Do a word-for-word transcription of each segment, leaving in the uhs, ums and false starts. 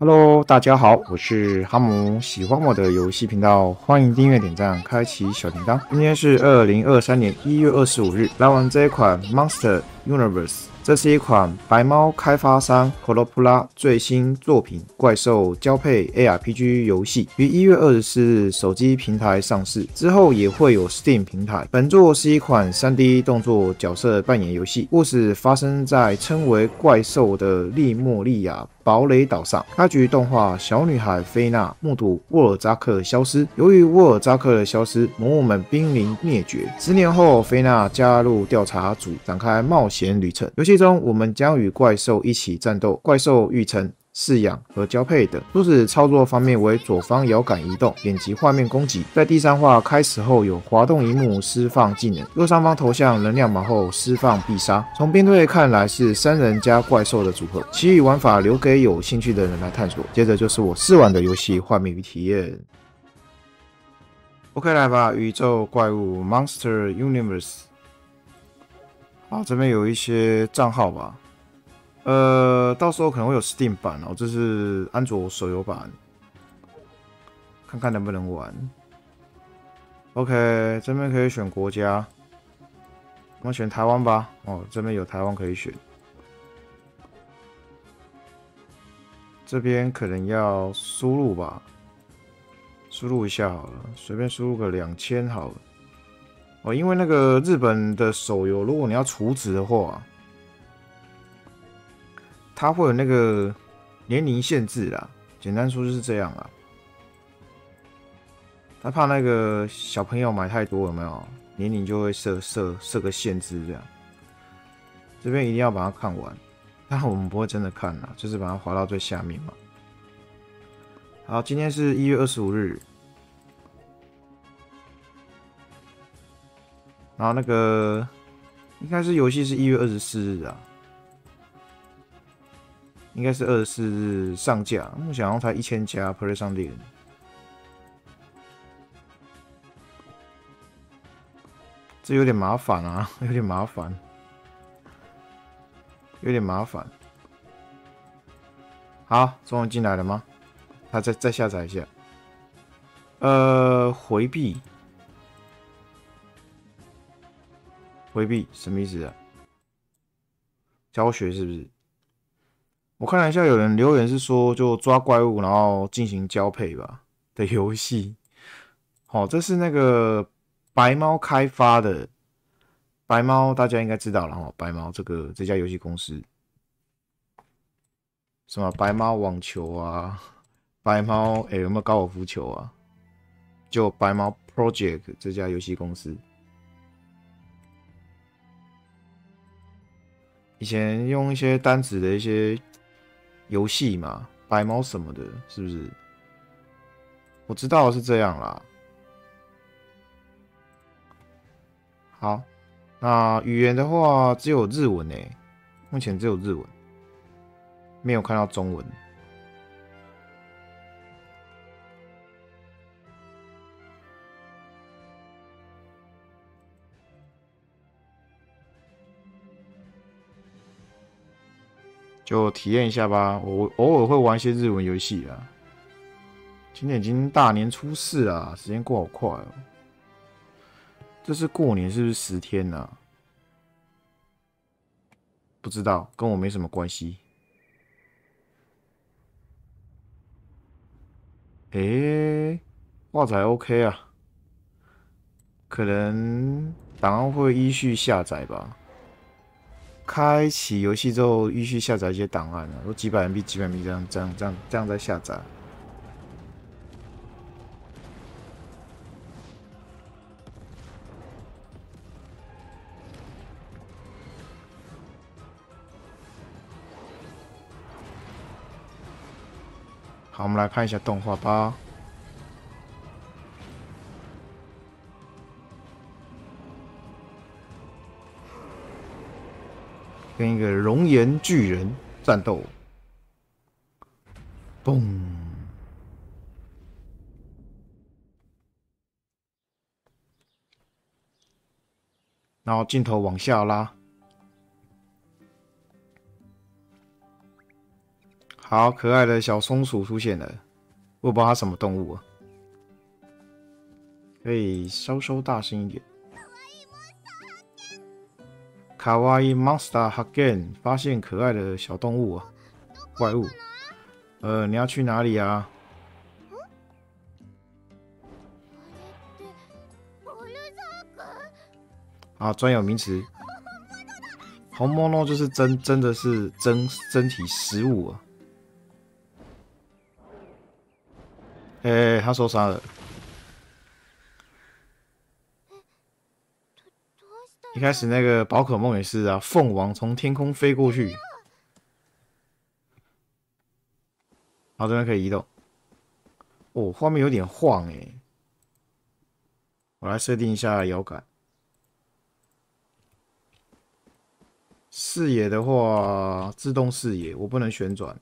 Hello，大家好，我是哈姆。喜欢我的游戏频道，欢迎订阅、点赞、开启小铃铛。今天是二零二三年一月二十五日，来玩这一款 Monster Universe。这是一款白猫开发商 Colopula 最新作品怪兽交配 A R P G 游戏，于一月二十四日手机平台上市，之后也会有 Steam 平台。本作是一款 三 D 动作角色扮演游戏，故事发生在称为怪兽的利莫利亚堡垒岛上。开局动画小女孩菲娜目睹沃尔扎克消失，由于沃尔扎克的消失，魔物们濒临灭绝。十年后，菲娜加入调查组，展开冒险旅程。游戏中，我们将与怪兽一起战斗，怪兽育成、饲养和交配等。初始操作方面为左方摇杆移动，点击画面攻击。在第三话开始后有滑动荧幕释放技能，右上方头像能量码后释放必杀。从编队看来是三人加怪兽的组合，其余玩法留给有兴趣的人来探索。接着就是我试玩的游戏画面与体验。OK， 来吧，宇宙怪物 Monster Universe。好，这边有一些账号吧。呃，到时候可能会有 Steam 版哦，这是安卓手游版，看看能不能玩。OK， 这边可以选国家，我们选台湾吧。哦，这边有台湾可以选。这边可能要输入吧，输入一下好了，随便输入个两千好了。哦，因为那个日本的手游，如果你要储值的话，它会有那个年龄限制啦。简单说就是这样啦。他怕那个小朋友买太多，有没有？年龄就会设设设个限制这样。这边一定要把它看完，但我们不会真的看啦，就是把它滑到最下面嘛。好，今天是一月二十五日。然后那个应该是游戏是一月二十四日啊，应该是二十四日上架，目前好像才一千加 Play 上店，这有点麻烦啊，有点麻烦，有点麻烦。好，终于进来了吗？他再再下载一下，呃，回避，回避什么意思啊？教学是不是？我看了一下，有人留言是说，就抓怪物，然后进行交配吧的游戏。好、哦，这是那个白猫开发的。白猫大家应该知道了哈，白猫这个这家游戏公司，什么白猫网球啊，白猫诶、欸、有没有高尔夫球啊？就白猫 Project 这家游戏公司，以前用一些单子的一些游戏嘛，白猫什么的，是不是？我知道是这样啦。好，那语言的话只有日文诶，目前只有日文，没有看到中文。就体验一下吧。我偶尔会玩一些日文游戏啊。今年已经大年初四了，时间过好快哦。这是过年是不是十天呢、啊？不知道，跟我没什么关系。诶，画质还 OK 啊，可能档案会依序下载吧。开启游戏之后，依序下载一些档案啊，都几百 M B、几百 M B 这样、这样、这样、这样在下载。好，我们来看一下动画吧。跟一个熔岩巨人战斗，嘣！然后镜头往下拉。 好可爱的小松鼠出现了，我不知道它什么动物啊，可以稍稍大声一点。卡哇伊 monster 発見，发现可爱的小动物啊，怪物。呃，你要去哪里啊？啊，专有名词。红毛诺就是真真的是真真体实物啊。哎、欸，他受伤了。一开始那个宝可梦也是啊，凤凰从天空飞过去。好，这边可以移动。哦，画面有点晃哎、欸，我来设定一下摇杆。视野的话，自动视野，我不能旋转。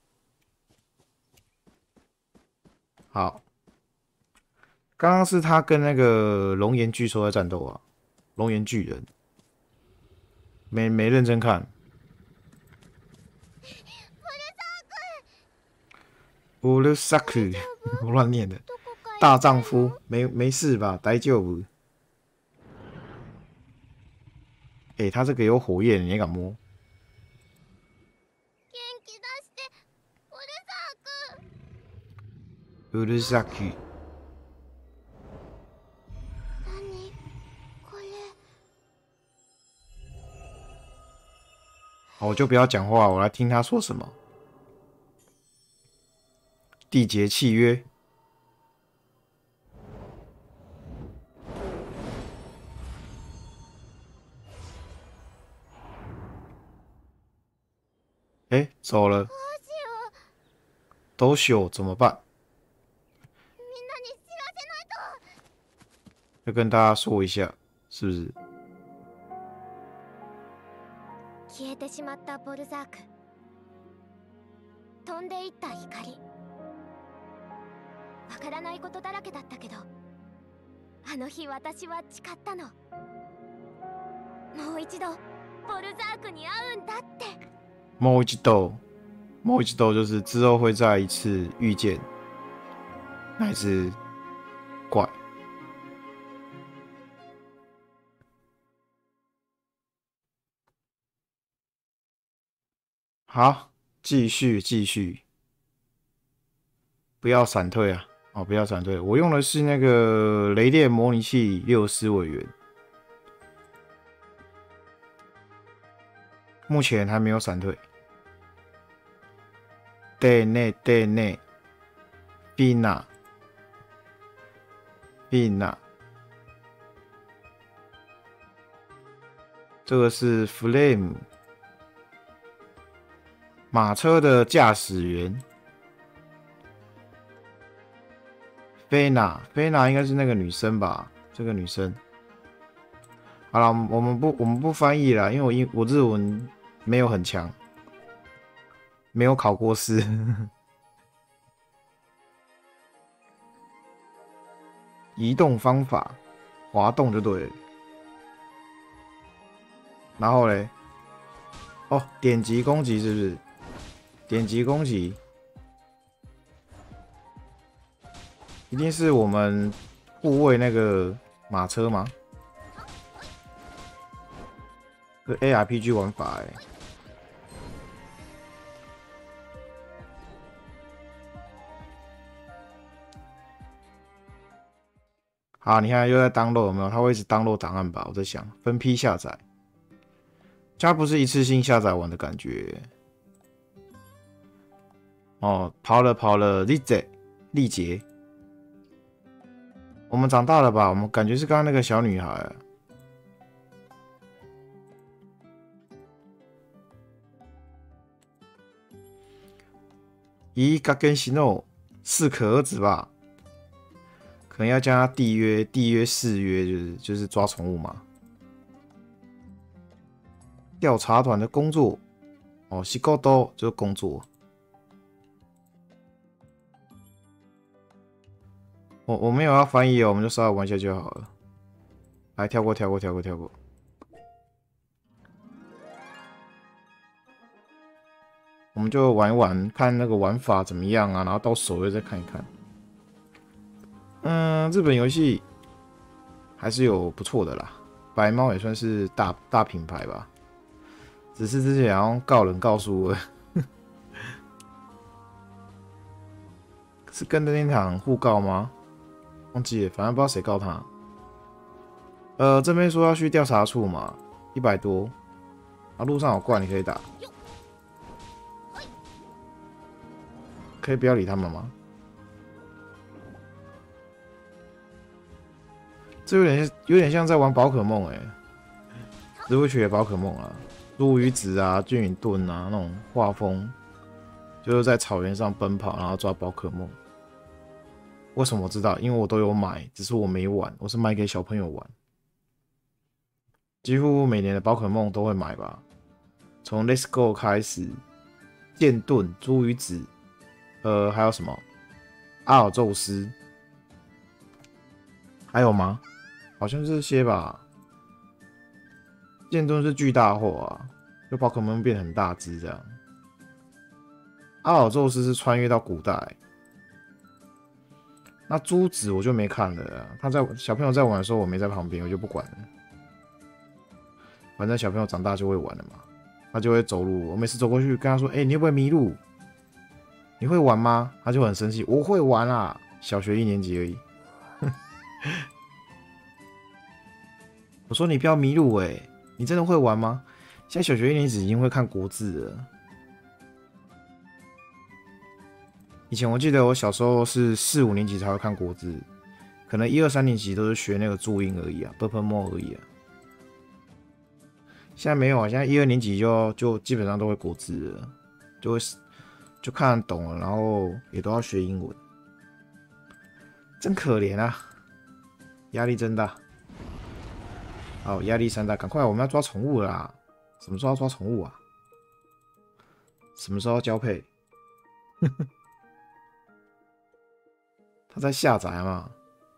好，刚刚是他跟那个龙岩巨兽在战斗啊，龙岩巨人，没没认真看。乌鲁萨克，我乱念的。大丈夫，没没事吧？大丈夫。哎、欸，他这个有火焰，你也敢摸？乌鲁萨克。好，我就不要讲话，我来听他说什么。缔结契约。哎、欸，走了。都朽怎么办？要跟大家说一下，是不是？ 消えてしまったボルザーク。飛んでいった光。わからないことだらけだったけど、あの日私は誓ったの。もう一度ボルザークに会うんだって。 もう一度，もう一度就是之后会再一次遇见那只怪。好，继续继续，不要闪退啊！哦，不要闪退，我用的是那个雷电模拟器六思委员，目前还没有闪退。对内对内，碧娜，碧娜，这个是 Flame。马车的驾驶员菲娜，菲娜应该是那个女生吧？这个女生。好了，我们不我们不翻译了，因为我英我日文没有很强，没有考过试。移动方法，滑动就对了。然后嘞，哦，点击攻击是不是？点击攻击，一定是我们护卫那个马车吗？这 A R P G 玩法哎、欸。好，你看又在 download 有没有？它会一直 download 档案吧？我在想分批下载，它不是一次性下载完的感觉。哦，跑了跑了，丽姐，丽杰，我们长大了吧？我们感觉是刚刚那个小女孩。咦，嘎根西诺，适可而止吧？可能要加缔约，缔约誓约，就是就是抓宠物嘛。调查团的工作，哦，西高多就是工作。我我没有要翻译哦，我们就稍微玩一下就好了。来，跳过，跳过，跳过，跳过。我我们就玩一玩，看那个玩法怎么样啊，然后到手又再看一看。嗯，日本游戏还是有不错的啦，白猫也算是大大品牌吧，只是之前好像告人告诉我，是跟任天堂互告吗？忘记了，反正不知道谁告他。呃，这边说要去调查处嘛，一百多，啊，路上有怪你可以打，可以不要理他们吗？这有点有点像在玩宝可梦哎、欸，植物学宝可梦啊，茱萸子啊、俊宇盾啊那种画风，就是在草原上奔跑，然后抓宝可梦。为什么我知道？因为我都有买，只是我没玩，我是买给小朋友玩。几乎每年的宝可梦都会买吧，从 Let's Go 开始，剑盾、茱萸子，呃，还有什么阿尔宙斯，还有吗？好像是这些吧。剑盾是巨大货啊，就宝可梦变很大只这样。阿尔宙斯是穿越到古代，那珠子我就没看了啊。他在小朋友在玩的时候，我没在旁边，我就不管了。反正小朋友长大就会玩了嘛，他就会走路。我每次走过去跟他说：“哎、欸，你会不会迷路？你会玩吗？”他就很生气：“我会玩啦，小学一年级而已。”我说：“你不要迷路哎、欸，你真的会玩吗？”现在小学一年级已经会看国字了。以前我记得我小时候是四五年级才会看国字，可能一二三年级都是学那个注音而已啊 ，b p m 而已啊。现在没有啊，现在一二年级就就基本上都会国字了，就会就看得懂了，然后也都要学英文，真可怜啊，压力真大。好，压力山大，赶快我们要抓宠物了啦！什么时候要抓宠物啊？什么时候要交配？他在下载嘛？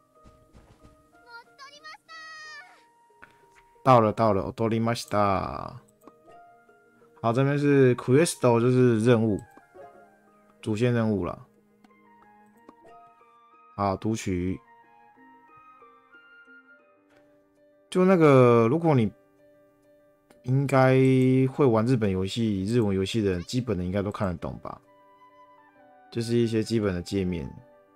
到了到了，多利马西达。好，这边是 Questo， 就是任务，主线任务了。好，读取。就那个，如果你应该会玩日本游戏、日文游戏的人，基本的应该都看得懂吧？就是一些基本的界面。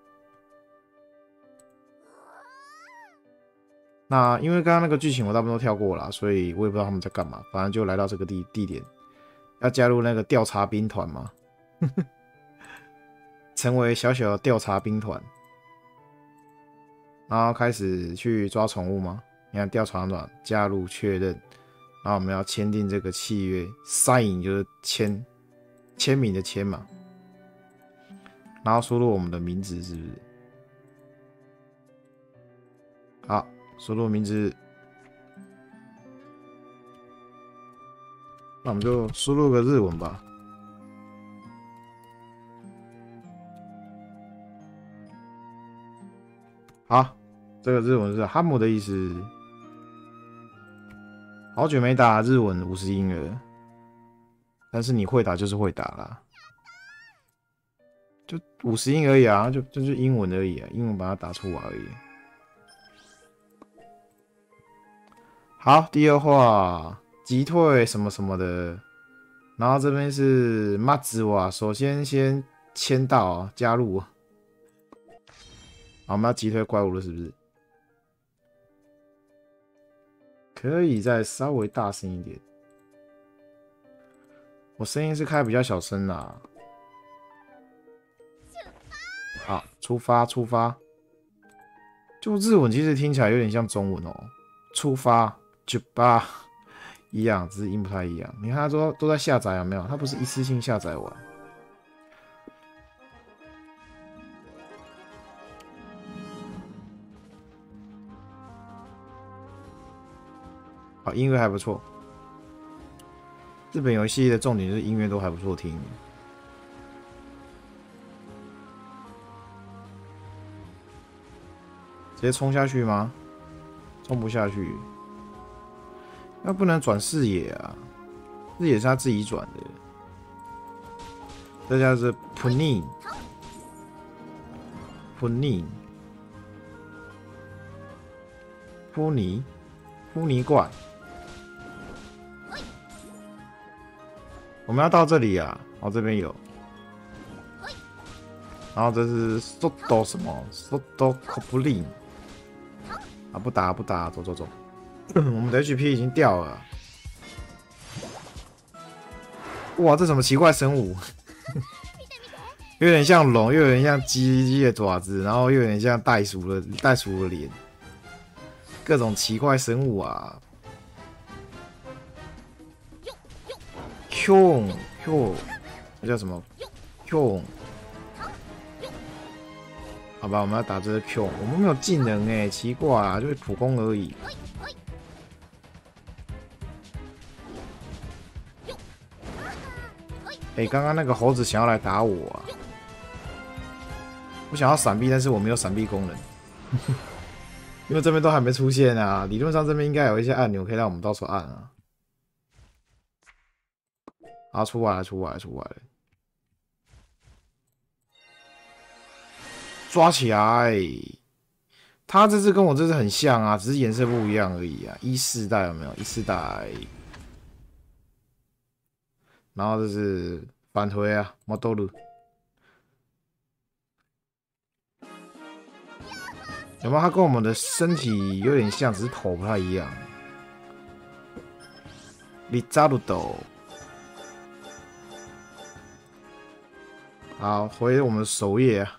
那因为刚刚那个剧情我大部分都跳过了，所以我也不知道他们在干嘛。反正就来到这个地地点，要加入那个调查兵团嘛，成为小小的调查兵团，然后开始去抓宠物吗？你看调查团加入确认，然后我们要签订这个契约 ，sign 就是签签名的签嘛，然后输入我们的名字是不是？好。输入名字，那我们就输入个日文吧。好，这个日文是哈姆的意思。好久没打日文五十音了，但是你会打就是会打啦，就五十音而已啊，就就是英文而已啊，英文把它打出来而已。好，第二话击退什么什么的，然后这边是马子瓦，首先先签到啊，加入。好，我们要击退怪物了，是不是？可以再稍微大声一点，我声音是开比较小声啦。好，出发，出发。就日文其实听起来有点像中文哦，出发。九八一样，只是音不太一样。你看，它都都在下载，有没有？它不是一次性下载完。好，音乐还不错。日本游戏的重点就是音乐都还不错听。直接冲下去吗？冲不下去。那不能转视野啊，视野是他自己转的。 这叫做 Punin Punin 扑尼扑尼怪。我们要到这里啊，哦，这边有。然后这是 Soto 什么 Soto Coplin 啊，不打不打，走走走。我们的 H P 已经掉了。哇，这什么奇怪生物？有点像龙，又有点像鸡鸡的爪子，然后又有点像袋鼠的袋鼠的脸，各种奇怪生物啊。Q Q， 那叫什么 Q？ 好吧，我们要打这个 Q， 我们没有技能哎，奇怪啊，就是普攻而已。哎、欸，刚刚那个猴子想要来打我啊！我想要闪避，但是我没有闪避功能，因为这边都还没出现啊。理论上这边应该有一些按钮可以让我们到处按啊。啊，出来了，出来了，出来了！抓起来！他这次跟我这次很像啊，只是颜色不一样而已啊。一四代有没有？一四代。然后这是返回啊，摩多鲁。有没有？它跟我们的身体有点像，只是头不太一样。里扎鲁斗。好，回我们的首页啊。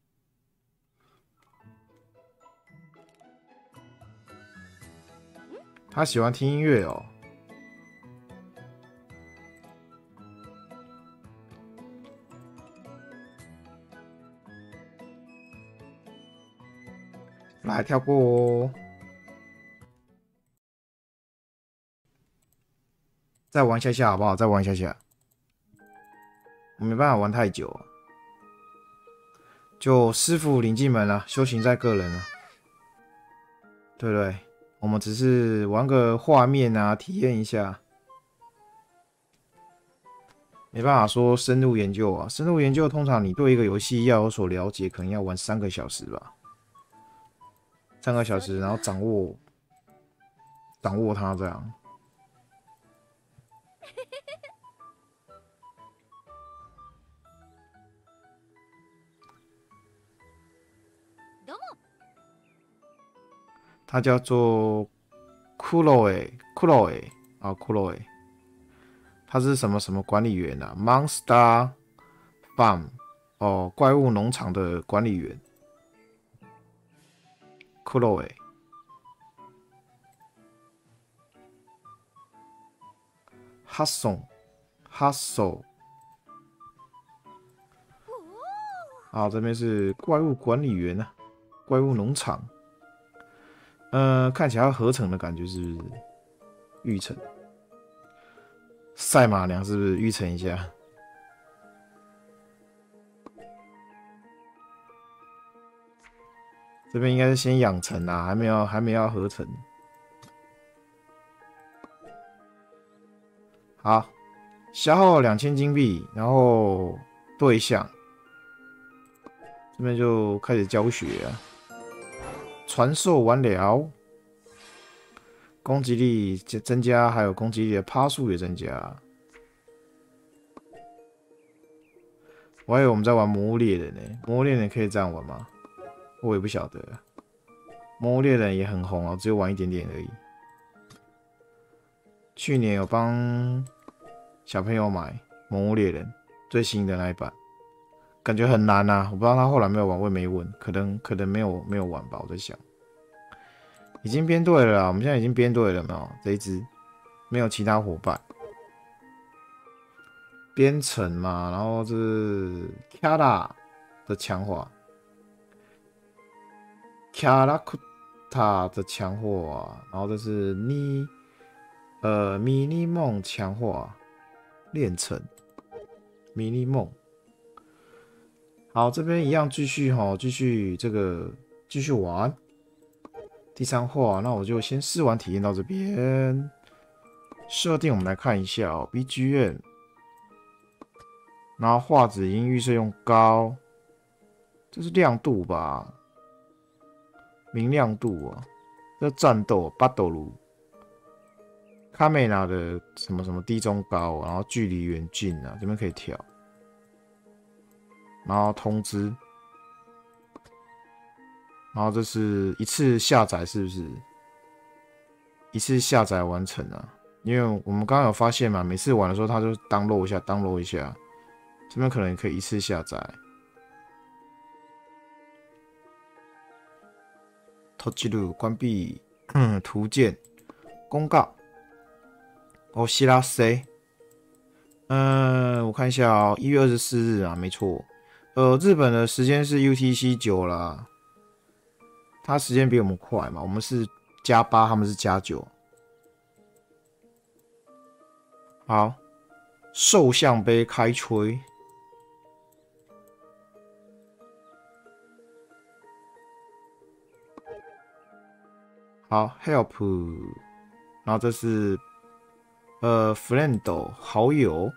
他喜欢听音乐哦。来跳过哦，再玩一下下好不好？再玩一下下，我没办法玩太久，就师傅领进门了，修行在个人了，对不对？我们只是玩个画面啊，体验一下，没办法说深入研究啊。深入研究通常你对一个游戏要有所了解，可能要玩三个小时吧。三个小时，然后掌握掌握它这样。它叫做骷髅诶，骷髅诶啊，骷髅诶，它是什么什么管理员啊 ？Monster Farm 哦，怪物农场的管理员。骷髅诶。哈松，哈索，好，这边是怪物管理员啊，怪物农场。呃，看起来要合成的感觉是不是？育成，赛马娘是不是育成一下？这边应该是先养成啊，还没有还没有合成。好，消耗两千金币，然后对象，这边就开始教学啊。传授完了，攻击力增加，还有攻击力的趴数也增加。我还以为我们在玩魔物猎人呢，魔物猎人可以这样玩吗？我也不晓得。魔物猎人也很红哦，只有玩一点点而已。去年有帮小朋友买《魔物猎人》最新的那一版，感觉很难啊！我不知道他后来没有玩，我也没问，可能可能没有没有玩吧。我在想，已经编队了啦，我们现在已经编队了，没有这一支，没有其他伙伴。编程嘛，然后这是 Kara 的强化 ，Karakuta 的强化，然后这是你。呃，迷你梦强化炼成迷你梦，好，这边一样继续哈，继续这个继续玩。第三话，那我就先试玩体验到这边。设定我们来看一下哦 ，B G M 然后画质已经预设用高，这是亮度吧？明亮度啊，这战斗巴斗卢，卡梅拉的什么什么低中高，然后距离远近啊，这边可以调，然后通知，然后这是一次下载是不是？一次下载完成啊？因为我们刚刚有发现嘛，每次玩的时候它就 download 一下 ，download 一下，这边可能也可以一次下载。投记录关闭，图鉴公告。哦，希拉 C， 嗯，我看一下哦，一月二十四日啊，没错。呃，日本的时间是 U T C 九啦，它时间比我们快嘛，我们是加八，他们是加九。好，兽象杯开吹。好 ，help， 然后这是呃 friend 好友，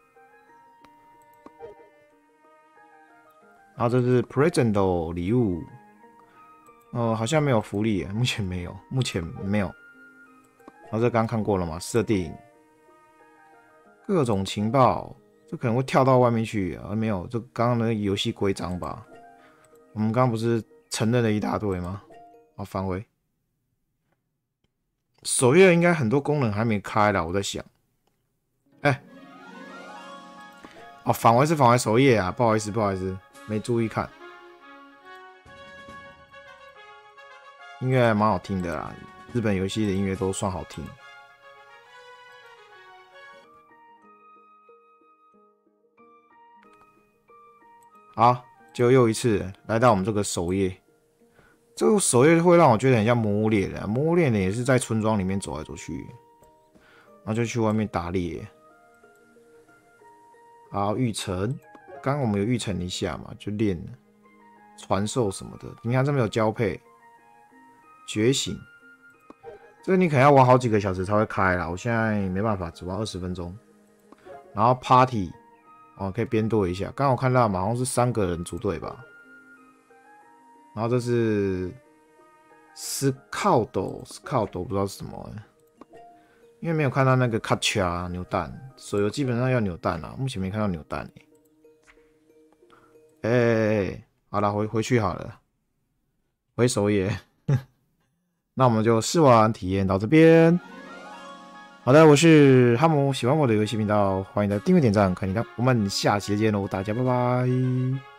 然后这是 present 礼物，呃，好像没有福利耶，目前没有，目前没有。然后这刚看过了嘛，设定各种情报，这可能会跳到外面去啊，没有，这刚刚的游戏规章吧？我们刚刚不是承认了一大堆吗？好，返回。首页应该很多功能还没开啦，我在想。哎、欸，哦，返回是返回首页啊，不好意思，不好意思，没注意看。音乐还蛮好听的啦，日本游戏的音乐都算好听。好，就又一次来到我们这个首页。这个首页会让我觉得很像魔物猎人、啊，魔物猎人也是在村庄里面走来走去，然后就去外面打猎。好，育成，刚刚我们有育成一下嘛，就练传授什么的。你看这边有交配、觉醒，这个你可能要玩好几个小时才会开啦。我现在没办法，只玩二十分钟。然后 Party， 哦，可以编队一下。刚刚我看到嘛，好像是三个人组队吧。然后这是 Scout，Scout 不知道是什么、欸，因为没有看到那个 Catcha 扭蛋，手游基本上要扭蛋啊，目前没看到扭蛋哎、欸。哎、欸欸，好了，回回去好了，回首页。那我们就试玩体验到这边。好的，我是哈姆，喜欢我的游戏频道，欢迎的订阅点赞、看频道，我们下期再见喽，大家拜拜。